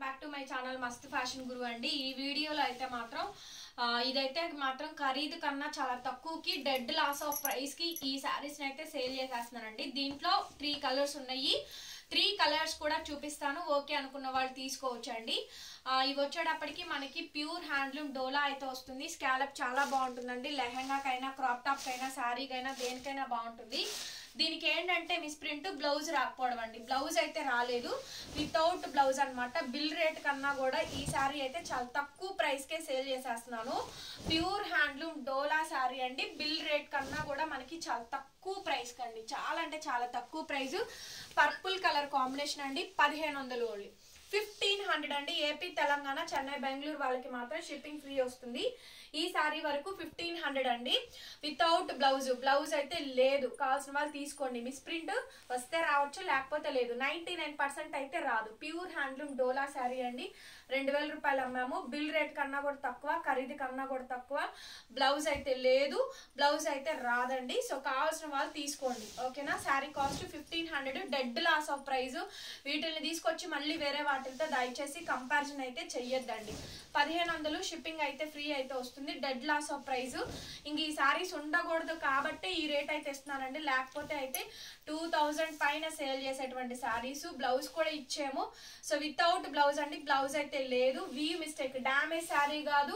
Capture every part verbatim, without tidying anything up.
Back to my channel Mast fashion Guru అండి. ఈ వీడియోలో అయితే మాత్రం ఇదైతే మాత్రం ఖరీదు కన్నా చాలా తక్కువకి డెడ్ లాస్ ఆఫ్ ప్రైస్ కి ఈ సారీస్ అయితే సేల్ చేసేస్తున్నానండి. దీంట్లో త్రీ కలర్స్ ఉన్నాయి. త్రీ కలర్స్ కూడా చూపిస్తాను. ఓకే అనుకున్న వాళ్ళు తీసుకోవచ్చండి. ఇవి వచ్చేటప్పటికి మనకి ప్యూర్ హ్యాండ్లూమ్ డోలా అయితే వస్తుంది. స్కాలప్ చాలా బాగుంటుందండి. లెహంగాకైనా క్రాప్ టాప్ కైనా శారీకైనా దేనికైనా బాగుంటుంది. దీనికి ఏంటంటే మిస్ ప్రింట్ బ్లౌజ్ రాకపోవడం అండి. బ్లౌజ్ అయితే రాలేదు, వితౌట్ బ్లౌజ్ అనమాట. బిల్ రేట్ కన్నా కూడా ఈ శారీ అయితే చాలా తక్కువ ప్రైస్కే సేల్ చేసేస్తున్నాను. ప్యూర్ హ్యాండ్లూమ్ డోలా శారీ అండి. బిల్ రేట్ కన్నా కూడా మనకి చాలా తక్కువ ప్రైస్ కండి, చాలా అంటే చాలా తక్కువ ప్రైస్. పర్పుల్ కలర్ కాంబినేషన్ అండి. పదిహేను వందలు ఓన్లీ ఫిఫ్టీన్ హండ్రెడ్ అండి. ఏపీ తెలంగాణ చెన్నై బెంగళూరు వాళ్ళకి మాత్రం షిప్పింగ్ ఫ్రీ వస్తుంది. ఈ సారీ వరకు ఫిఫ్టీన్ హండ్రెడ్ అండి. వితౌట్ బ్లౌజ్, బ్లౌజ్ అయితే లేదు. కావాల్సిన వాళ్ళు తీసుకోండి. మిస్ ప్రింట్ వస్తే రావచ్చు, లేకపోతే లేదు. నైన్టీ నైన్ పర్సెంట్ అయితే రాదు. ప్యూర్ హ్యాండ్లూమ్ డోలా శారీ అండి. రెండు వేల రూపాయలు అమ్మాము. బిల్ రేట్ కన్నా కూడా తక్కువ, ఖరీదు కన్నా కూడా తక్కువ. బ్లౌజ్ అయితే లేదు, బ్లౌజ్ అయితే రాదండి. సో కావాల్సిన వాళ్ళు తీసుకోండి, ఓకేనా. Sari cost fifteen hundred. Dead loss of price. వీటిని తీసుకొచ్చి మళ్ళీ వేరే వాటితో దయచేసి కంపారిజన్ అయితే చెయ్యొద్దండి. పదిహేను వందలు షిప్పింగ్ అయితే ఫ్రీ అయితే వస్తుంది. Dead loss of price. ఇంక ఈ సారీస్ ఉండకూడదు కాబట్టి ఈ రేట్ అయితే ఇస్తున్నానండి. లేకపోతే అయితే టూ థౌజండ్ పైన సేల్ చేసేటువంటి సారీస్. బ్లౌజ్ కూడా ఇచ్చాము. సో వితౌట్ బ్లౌజ్ అండి. బ్లౌజ్ అయితే లేదు. వీ మిస్టేక్, డ్యామేజ్ శారీ కాదు,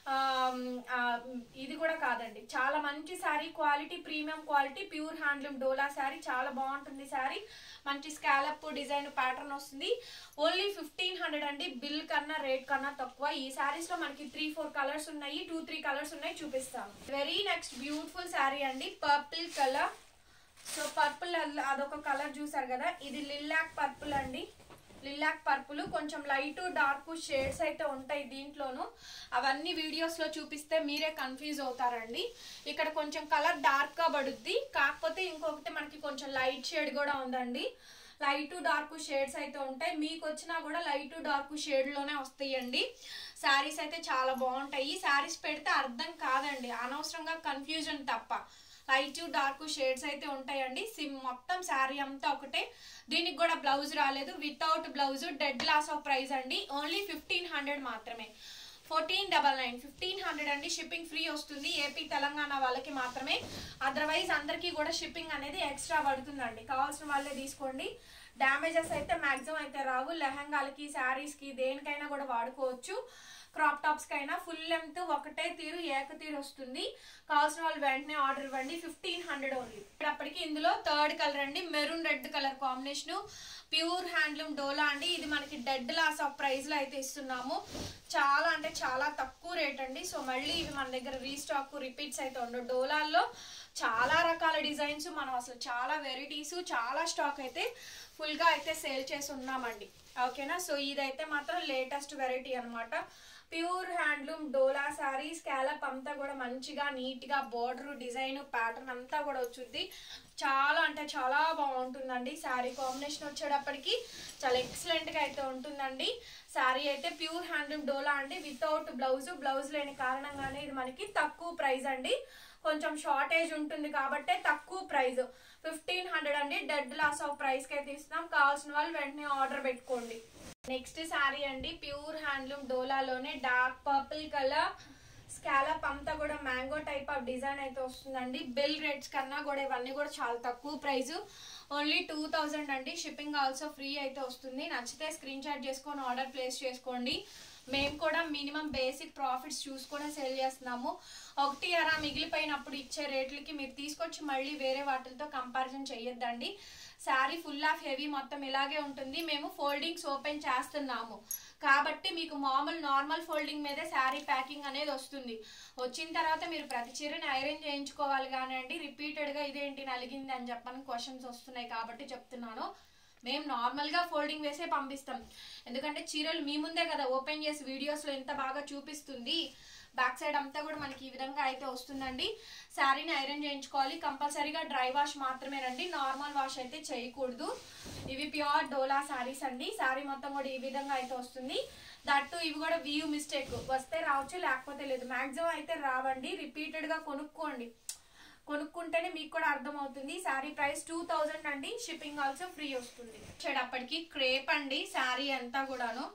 ఇది కూడా కాదండి. చాలా మంచి sari, quality premium quality, pure handloom డోలా శారీ. చాలా బాగుంటుంది శారీ. మంచి స్కాలప్ డిజైన్ ప్యాటర్న్ వస్తుంది. ఓన్లీ ఫిఫ్టీన్ హండ్రెడ్ అండి. బిల్ కన్నా రేట్ కన్నా తక్కువ. ఈ శారీస్ లో మనకి త్రీ ఫోర్ కలర్స్ ఉన్నాయి, టూ త్రీ కలర్స్ ఉన్నాయి, చూపిస్తాను. వెరీ నెక్స్ట్ బ్యూటిఫుల్ శారీ అండి. Purple colour. సో పర్పుల్ అదొక కలర్ చూసారు కదా, ఇది లిల్లాక్ పర్పుల్ అండి. లిల్లాక్ పర్పుల్ కొంచెం లైట్ డార్క్ షేడ్స్ అయితే ఉంటాయి దీంట్లోనూ. అవన్నీ వీడియోస్ లో చూపిస్తే మీరే కన్ఫ్యూజ్ అవుతారండి. ఇక్కడ కొంచెం కలర్ డార్క్ గా పడుద్ది, కాకపోతే ఇంకొకటి మనకి కొంచెం లైట్ షేడ్ కూడా ఉందండి. లైట్ డార్క్ షేడ్స్ అయితే ఉంటాయి. మీకు వచ్చినా కూడా లైట్ డార్క్ షేడ్ లోనే వస్తాయండి. శారీస్ అయితే చాలా బాగుంటాయి. శారీస్ పెడితే అర్థం కాదండి, అనవసరంగా కన్ఫ్యూజన్ తప్ప. లైట్ డార్క్ షేడ్స్ అయితే ఉంటాయండి. సిమ్ మొత్తం శారీ అంతా ఒకటే. దీనికి కూడా బ్లౌజ్ రాలేదు, without blouse. Dead loss of price అండి. ఓన్లీ ఫిఫ్టీన్ హండ్రెడ్ మాత్రమే. Fourteen double nine fifteen hundred అండి. షిప్పింగ్ ఫ్రీ వస్తుంది. ఏపీ తెలంగాణ వాళ్ళకి మాత్రమే. అదర్వైజ్ అందరికీ కూడా షిప్పింగ్ అనేది ఎక్స్ట్రా పడుతుందండి. కావాల్సిన వాళ్ళే తీసుకోండి. డ్యామేజెస్ అయితే మాక్సిమం అయితే రావు. లెహంగాలకి, శారీస్ కి, దేనికైనా కూడా వాడుకోవచ్చు. క్రాప్ టాప్స్ కైనా ఫుల్ లెంత్ ఒకటే తీరు, ఏక తీరు వస్తుంది. కావాల్సిన వాళ్ళు వెంటనే ఆర్డర్ ఇవ్వండి. Fifteen hundred only. అప్పటికి ఇందులో థర్డ్ కలర్ అండి. Maroon red colour combination. Pure handloom డోలా అండి. ఇది మనకి డెడ్ లాస్ ఆఫ్ ప్రైస్ లో అయితే ఇస్తున్నాము. చాలా అంటే చాలా తక్కువ రేట్ అండి. సో మళ్ళీ ఇవి మన దగ్గర రీస్టాక్, రిపీట్స్ అయితే ఉండవు. డోలాల్లో చాలా రకాల డిజైన్స్, మనం అసలు చాలా వెరైటీస్, చాలా స్టాక్ అయితే ఫుల్ గా అయితే సేల్ చేసి ఉన్నామండి, ఓకేనా. సో ఇదైతే మాత్రం లేటెస్ట్ వెరైటీ అనమాట. ప్యూర్ హ్యాండ్లూమ్ డోలా శారీ. స్కాలప్ అంతా కూడా మంచిగా నీట్ గా బోర్డర్ డిజైన్ ప్యాటర్న్ అంతా కూడా వచ్చుద్ది. చాలా అంటే చాలా బాగుంటుందండి. శారీ కాంబినేషన్ వచ్చేటప్పటికి చాలా ఎక్సలెంట్ గా అయితే ఉంటుందండి. శారీ అయితే ప్యూర్ హ్యాండ్లూమ్ డోలా అండి. Without blouse. బ్లౌజ్ లేని కారణంగానే ఇది మనకి తక్కువ ప్రైస్ అండి. కొంచెం షార్టేజ్ ఉంటుంది కాబట్టి తక్కువ ప్రైస్. ఫిఫ్టీన్ హండ్రెడ్ అండి. డెడ్ లాస్ ఆఫ్ ప్రైస్ కి అయితే ఇస్తున్నాం. కావాల్సిన వాళ్ళు వెంటనే ఆర్డర్ పెట్టుకోండి. నెక్స్ట్ శారీ అండి. ప్యూర్ హ్యాండ్లూమ్ డోలాలోనే డార్క్ పర్పుల్ కలర్. స్కాలప్ అంతా కూడా మ్యాంగో టైప్ ఆఫ్ డిజైన్ అయితే వస్తుందండి. బిల్ రేట్స్ కన్నా కూడా ఇవన్నీ కూడా చాలా తక్కువ ప్రైస్. ఓన్లీ టూ థౌజండ్ అండి. షిప్పింగ్ ఆల్సో ఫ్రీ అయితే వస్తుంది. నచ్చితే స్క్రీన్ షాట్ చేసుకొని ఆర్డర్ ప్లేస్ చేసుకోండి. మేము కూడా మినిమం బేసిక్ ప్రాఫిట్స్ చూసుకొని సేల్ చేస్తున్నాము. ఒకటి అరా మిగిలిపోయినప్పుడు ఇచ్చే రేట్లకి మీరు తీసుకొచ్చి మళ్ళీ వేరే వాటితో కంపారిజన్ చేయొద్దండి. శారీ ఫుల్ ఆఫ్ హెవీ మొత్తం ఇలాగే ఉంటుంది. మేము ఫోల్డింగ్స్ ఓపెన్ చేస్తున్నాము కాబట్టి మీకు మామూలు నార్మల్ ఫోల్డింగ్ మీదే శారీ ప్యాకింగ్ అనేది వస్తుంది. వచ్చిన తర్వాత మీరు ప్రతి చీరని ఐరన్ చేయించుకోవాలి కానివ్వండి. రిపీటెడ్గా ఇదేంటి నలిగింది అని చెప్పని క్వశ్చన్స్ వస్తున్నాయి కాబట్టి చెప్తున్నాను. మేము నార్మల్గా ఫోల్డింగ్ వేసే పంపిస్తాం. ఎందుకంటే చీరలు మీ ముందే కదా ఓపెన్ చేసి వీడియోస్లో ఎంత బాగా చూపిస్తుంది. బ్యాక్ సైడ్ అంతా కూడా మనకి ఈ విధంగా అయితే వస్తుందండి. శారీని ఐరన్ చేయించుకోవాలి. కంపల్సరీగా డ్రై వాష్ మాత్రమేనండి, నార్మల్ వాష్ అయితే చేయకూడదు. ఇవి ప్యూర్ డోలా శారీస్ అండి. శారీ మొత్తం కూడా ఈ విధంగా అయితే వస్తుంది. దట్టు ఇవి కూడా వ్యూ మిస్టేక్. వస్తే రావచ్చు, లేకపోతే లేదు. మ్యాక్సిమం అయితే రావండి. రిపీటెడ్గా కొనుక్కోండి. కొనుక్కుంటేనే మీకు కూడా అర్థమవుతుంది. శారీ ప్రైస్ టూ థౌజండ్ అండి. షిప్పింగ్ ఆల్సో ఫ్రీ వస్తుంది. వచ్చేటప్పటికి క్రేప్ అండి. శారీ అంతా కూడాను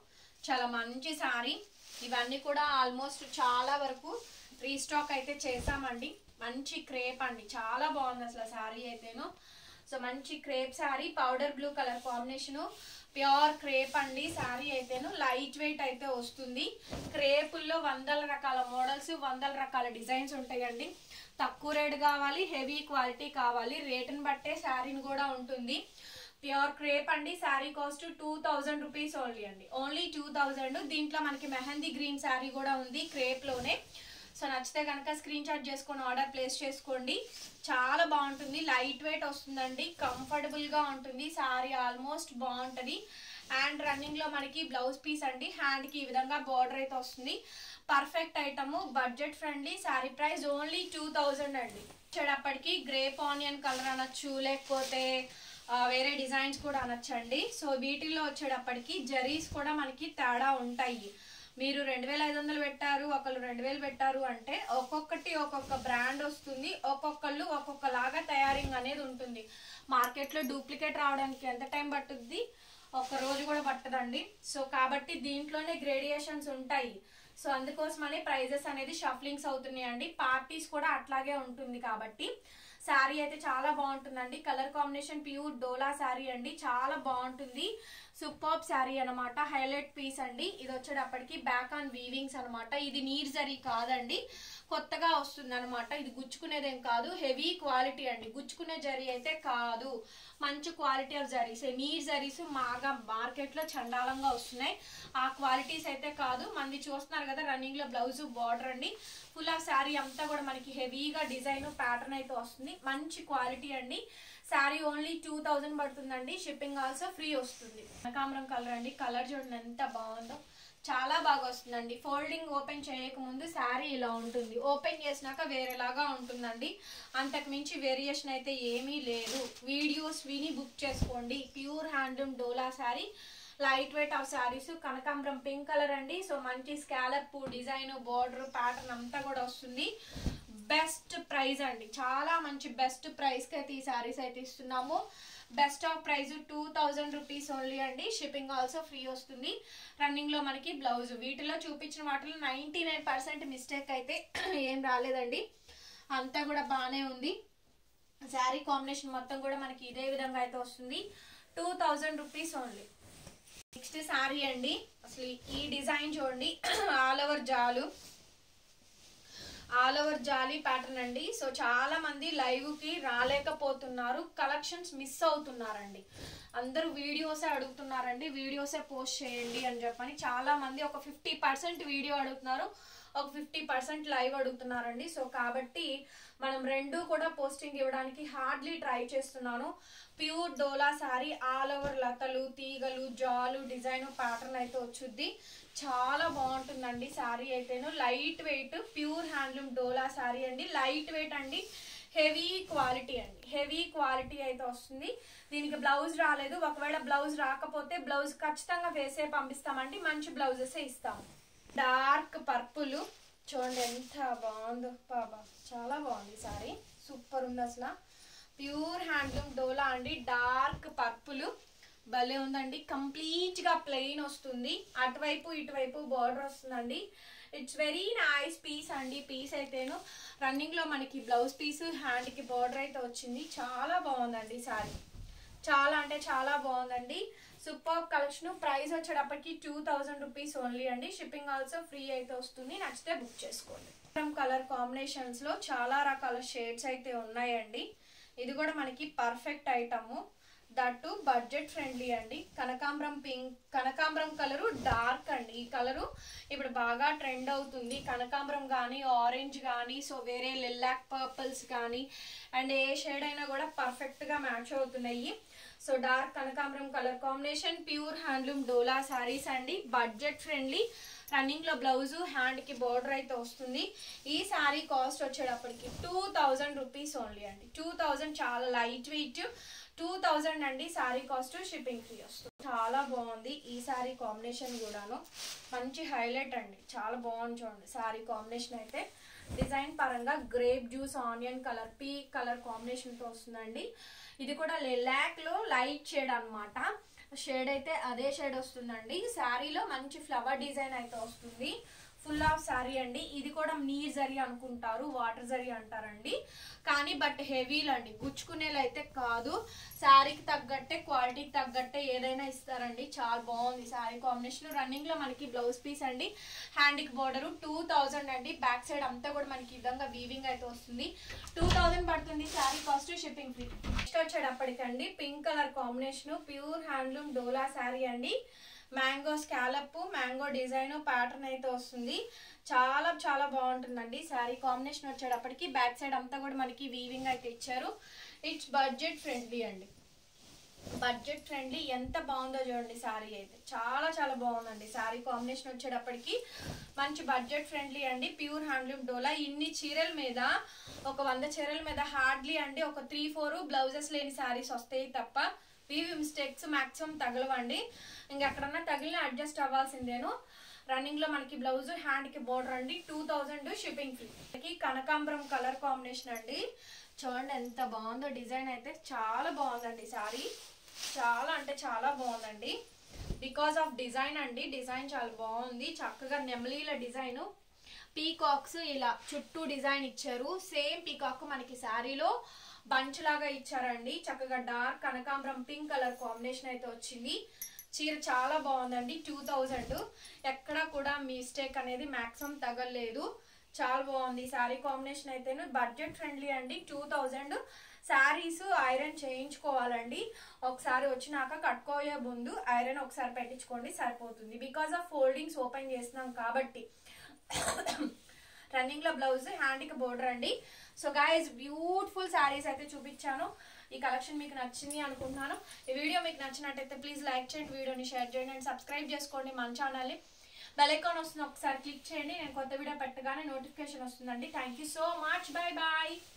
చాలా మంచి సారీ. ఇవన్నీ కూడా ఆల్మోస్ట్ చాలా వరకు రీస్టాక్ అయితే చేసామండి. మంచి క్రేప్ అండి, చాలా బాగుంది అసలు సారీ అయితేను. సో మంచి crepe sari, powder blue colour combination, pure crepe అండి సారీ అయితేను. లైట్ వెయిట్ అయితే వస్తుంది. క్రేపుల్లో వందల రకాల మోడల్స్, వందల రకాల డిజైన్స్ ఉంటాయండి. తక్కువ రేట్ కావాలి, హెవీ క్వాలిటీ కావాలి, రేటుని బట్టే శారీని కూడా ఉంటుంది. ప్యూర్ క్రేప్ అండి. Sari cost two thousand rupees only అండి, ఓన్లీ టూ థౌజండ్. దీంట్లో మనకి మెహందీ గ్రీన్ శారీ కూడా ఉంది క్రేప్లోనే. సో నచ్చితే కనుక స్క్రీన్ షాట్ చేసుకొని ఆర్డర్ ప్లేస్ చేసుకోండి. చాలా బాగుంటుంది, లైట్ వెయిట్ వస్తుందండి, కంఫర్టబుల్గా ఉంటుంది శారీ, ఆల్మోస్ట్ బాగుంటుంది. అండ్ రన్నింగ్లో మనకి బ్లౌజ్ పీస్ అండి, హ్యాండ్కి ఈ విధంగా బార్డర్ అయితే వస్తుంది. Perfect item, budget friendly. Sari price only two thousand అండి. వచ్చేటప్పటికి గ్రేప్ ఆనియన్ కలర్ అనొచ్చు, లేకపోతే వేరే డిజైన్స్ కూడా అనొచ్చండి. సో వీటిల్లో వచ్చేటప్పటికి జరీస్ కూడా మనకి తేడా ఉంటాయి. మీరు రెండు వేల ఐదు వందలు పెట్టారు, ఒకళ్ళు రెండు వేలు పెట్టారు అంటే ఒక్కొక్కటి ఒక్కొక్క బ్రాండ్ వస్తుంది, ఒక్కొక్కళ్ళు ఒక్కొక్కలాగా తయారింగ్ అనేది ఉంటుంది. మార్కెట్లో డూప్లికేట్ రావడానికి ఎంత టైం పట్టుద్ది? ఒక రోజు కూడా పట్టదండి. సో కాబట్టి దీంట్లోనే గ్రేడియేషన్స్ ఉంటాయి. సో అందుకోసమని ప్రైజెస్ అనేది షఫ్లింగ్స్ అవుతున్నాయండి. పార్టీస్ కూడా అట్లాగే ఉంటుంది. కాబట్టి శారీ అయితే చాలా బాగుంటుందండి. కలర్ కాంబినేషన్ ప్యూర్ డోలా శారీ అండి, చాలా బాగుంటుంది. సూపర్బ్ శారీ అనమాట, హైలైట్ పీస్ అండి. ఇది వచ్చేటప్పటికి బ్యాక్ ఆన్ వీవింగ్స్ అనమాట. ఇది నీర్ జరీ కాదండి, కొత్తగా వస్తుంది అనమాట. ఇది గుచ్చుకునేదేం కాదు, హెవీ క్వాలిటీ అండి, గుచ్చుకునే జరీ అయితే కాదు, మంచి క్వాలిటీ ఆఫ్ జరీస్. నీర్ జరీస్ మాగా మార్కెట్లో చండాలంగా వస్తున్నాయి, ఆ క్వాలిటీస్ అయితే కాదు. మంది చూస్తున్నారు కదా రన్నింగ్ లో బ్లౌజ్ బార్డర్ అండి, ఫుల్ ఆఫ్ శారీ అంతా కూడా మనకి హెవీగా డిజైన్ ప్యాటర్న్ అయితే వస్తుంది. మంచి క్వాలిటీ అండి. శారీ ఓన్లీ టూ థౌజండ్ పడుతుందండి, షిప్పింగ్ ఆల్సో ఫ్రీ వస్తుంది. కనకాంబరం కలర్ అండి, కలర్ చూడండి ఎంత బాగుందో, చాలా బాగా వస్తుందండి. ఫోల్డింగ్ ఓపెన్ చేయకముందు శారీ ఇలా ఉంటుంది, ఓపెన్ చేసినాక వేరేలాగా ఉంటుందండి. అంతకు మించి వేరియేషన్ అయితే ఏమీ లేదు. వీడియోస్ విని బుక్ చేసుకోండి. Pure handloom dola sari, light weight of saris. కనకాంబరం పింక్ కలర్ అండి. సో మంచి స్కాలప్ డిజైన్, బార్డర్ ప్యాటర్న్ అంతా కూడా వస్తుంది. బెస్ట్ ప్రైస్ అండి, చాలా మంచి బెస్ట్ ప్రైస్కి అయితే ఈ శారీస్ అయితే ఇస్తున్నాము. Best of price two thousand rupees only అండి, షిప్పింగ్ ఆల్సో ఫ్రీ వస్తుంది. రన్నింగ్లో మనకి బ్లౌజ్, వీటిలో చూపించిన వాటిలో నైంటీ నైన్ పర్సెంట్ మిస్టేక్ అయితే ఏం రాలేదండి, అంతా కూడా బాగానే ఉంది. శారీ కాంబినేషన్ మొత్తం కూడా మనకి ఇదే విధంగా అయితే వస్తుంది. Two thousand rupees only. Next sari అండి, అసలు ఈ డిజైన్ చూడండి, ఆల్ ఓవర్ జాలు, ఆల్ ఓవర్ జాలీ ప్యాటర్న్ అండి. సో చాలా మంది లైవ్ కి రాలేకపోతున్నారు, కలెక్షన్స్ మిస్ అవుతున్నారండి. అందరూ వీడియోసే అడుగుతున్నారండి, వీడియోసే పోస్ట్ చేయండి అని చెప్పని చాలా మంది. ఒక ఫిఫ్టీ పర్సెంట్ వీడియో అడుగుతున్నారు, ఒక ఫిఫ్టీ పర్సెంట్ లైవ్ అడుగుతున్నారండి. సో కాబట్టి మనం రెండు కూడా పోస్టింగ్ ఇవ్వడానికి హార్డ్లీ ట్రై చేస్తున్నాను. ప్యూర్ డోలా శారీ, ఆల్ ఓవర్ లతలు, తీగలు, జాలు డిజైన్ ప్యాటర్న్ అయితే వచ్చుద్ది. చాలా బాగుంటుందండి శారీ అయితేను. లైట్ వెయిట్ ప్యూర్ హ్యాండ్లూమ్ డోలా శారీ అండి, లైట్ వెయిట్ అండి, హెవీ క్వాలిటీ అండి, హెవీ క్వాలిటీ అయితే వస్తుంది. దీనికి బ్లౌజ్ రాలేదు, ఒకవేళ బ్లౌజ్ రాకపోతే బ్లౌజ్ ఖచ్చితంగా వేసే పంపిస్తామండి, మంచి బ్లౌజెసే ఇస్తాము. డార్క్ పర్పుల్ చూడండి ఎంత బాగుందో బాబా, చాలా బాగుంది సారీ, సూపర్ ఉంది అసలు. ప్యూర్ హ్యాండ్లూమ్ డోలా అండి, డార్క్ పర్పుల్ భలే ఉందండి. కంప్లీట్ గా ప్లెయిన్ వస్తుంది, అటువైపు ఇటువైపు బార్డర్ వస్తుందండి. ఇట్స్ వెరీ నైస్ పీస్ అండి. పీస్ అయితేను రన్నింగ్ లో మనకి బ్లౌజ్ పీస్, హ్యాండ్ కి బార్డర్ అయితే వచ్చింది. చాలా బాగుందండి సారీ, చాలా అంటే చాలా బాగుందండి. Super collection. ప్రైస్ వచ్చేటప్పటికి టూ థౌజండ్ రూపీస్ ఓన్లీ అండి, షిప్పింగ్ ఆల్సో ఫ్రీ అయితే వస్తుంది. నచ్చితే బుక్ చేసుకోండి. కలర్ కాంబినేషన్స్ లో చాలా రకాల షేడ్స్ అయితే ఉన్నాయండి. ఇది కూడా మనకి perfect item, that budget friendly అండి. కనకాంబరం పింక్, కనకాంబరం కలరు డార్క్ అండి. ఈ కలరు ఇప్పుడు బాగా ట్రెండ్ అవుతుంది. కనకాంబరం కానీ, ఆరెంజ్ కానీ, సో వేరే లిలాక్ పర్పుల్స్ కానీ, అండ్ ఏ షేడ్ అయినా కూడా పర్ఫెక్ట్ గా మ్యాచ్ అవుతున్నాయి. సో డార్క్ కనకాంబరం కలర్ కాంబినేషన్, ప్యూర్ హ్యాండ్లూమ్ డోలా శారీస్ అండి, బడ్జెట్ ఫ్రెండ్లీ. రన్నింగ్ లో బ్లౌజ్, హ్యాండ్ కి బోర్డర్ అయితే వస్తుంది. ఈ శారీ కాస్ట్ వచ్చేటప్పటికి టూ థౌజండ్ రూపీస్ ఓన్లీ అండి. టూ థౌజండ్ చాలా లైట్ వెయిట్, టూ థౌజండ్ అండి శారీ కాస్ట్, షిప్పింగ్ ఫ్రీ వస్తుంది. చాలా బాగుంది ఈ శారీ కాంబినేషన్ కూడాను, మంచి హైలైట్ అండి, చాలా బాగుంది చూడండి శారీ కాంబినేషన్ అయితే. డిజైన్ పరంగా grape juice onion colour, pea colour combination తో వస్తుందండి. ఇది కూడా లిలాక్ లో లైట్ షేడ్ అనమాట. షేడ్ అయితే అదే షేడ్ వస్తుందండి. శారీలో మంచి ఫ్లవర్ డిజైన్ అయితే వస్తుంది. ఫుల్ ఆఫ్ శారీ అండి. ఇది కూడా నీర్ జరీ అనుకుంటారు, వాటర్ జరీ అంటారండి. కానీ బట్ హెవీలు అండి, గుచ్చుకునేలు అయితే కాదు. శారీకి తగ్గట్టే క్వాలిటీకి తగ్గట్టే ఏదైనా ఇస్తారండి. చాలా బాగుంది శారీ కాంబినేషన్. రన్నింగ్ లో మనకి బ్లౌజ్ పీస్ అండి, హ్యాండ్కి బోర్డర్ టూ థౌజండ్ అండి. బ్యాక్ సైడ్ అంతా కూడా మనకి ఈ విధంగా వీవింగ్ అయితే వస్తుంది. టూ థౌజండ్ పడుతుంది sari cost, shipping free. Next వచ్చేటప్పటికండి pink colour combination, pure handloom డోలా శారీ అండి. Mango scallop, mango design pattern అయితే వస్తుంది. చాలా చాలా బాగుంటుందండి శారీ కాంబినేషన్. వచ్చేటప్పటికి బ్యాక్ సైడ్ అంతా కూడా మనకి వీవింగ్ అయితే ఇచ్చారు. ఇట్స్ బడ్జెట్ ఫ్రెండ్లీ అండి, బడ్జెట్ ఫ్రెండ్లీ. ఎంత బాగుందో చూడండి శారీ అయితే, చాలా చాలా బాగుందండి శారీ కాంబినేషన్. వచ్చేటప్పటికి మంచి బడ్జెట్ ఫ్రెండ్లీ అండి. ప్యూర్ హ్యాండ్లూమ్ డోలా. ఇన్ని చీరల మీద, ఒక వంద చీరల మీద హార్డ్లీ అండి ఒక త్రీ ఫోర్ బ్లౌజెస్ లేని శారీస్ వస్తాయి తప్ప వీవి మిస్టేక్స్ మాక్సిమం తగలవండి. ఇంకెక్కడన్నా తగిలిన అడ్జస్ట్ అవ్వాల్సిందేను. రన్నింగ్ లో మనకి బ్లౌజ్, హ్యాండ్ కి బోర్డర్ అండి. Two thousand shipping free. కనకాంబరం కలర్ కాంబినేషన్ అండి. చూడండి ఎంత బాగుందో డిజైన్ అయితే, చాలా బాగుందండి శారీ. చాలా అంటే చాలా బాగుందండి. బికాస్ ఆఫ్ డిజైన్ అండి, డిజైన్ చాలా బాగుంది. చక్కగా నెమలీల డిజైన్, పీకాక్స్ ఇలా చుట్టూ డిజైన్ ఇచ్చారు. సేమ్ పీకాక్ మనకి శారీలో బంచ్ లాగా ఇచ్చారండి. చక్కగా డార్క్ కనకాంబరం పింక్ కలర్ కాంబినేషన్ అయితే వచ్చింది. చీర చాలా బాగుందండి. టూ థౌజండ్ ఎక్కడ కూడా మిస్టేక్ అనేది మాక్సిమం తగలేదు. చాలా బాగుంది శారీ కాంబినేషన్ అయితే. బడ్జెట్ ఫ్రెండ్లీ అండి. టూ థౌజండ్ శారీస్ ఐరన్ చేయించుకోవాలండి. ఒకసారి వచ్చినాక కట్టుకోయే ముందు ఐరన్ ఒకసారి పెట్టించుకోండి సరిపోతుంది. బికాస్ ఆఫ్ ఫోల్డింగ్స్ ఓపెన్ చేస్తున్నాం కాబట్టి. రన్నింగ్ లో బ్లౌజ్, హ్యాండ్ కి బోర్డర్ అండి. సో గైస్ బ్యూటిఫుల్ శారీస్ అయితే చూపించాను. ఈ కలెక్షన్ మీకు నచ్చింది అనుకుంటున్నాను. ఈ వీడియో మీకు నచ్చినట్టయితే ప్లీజ్ లైక్ చేయండి, వీడియోని షేర్ చేయండి అండ్ సబ్స్క్రైబ్ చేసుకోండి మన ఛానల్ని. బెల్ ఐకాన్ వస్తుంది, ఒకసారి క్లిక్ చేయండి. నేను కొత్త వీడియో పెట్టగానే నోటిఫికేషన్ వస్తుందండి. Thank you so much. Bye bye.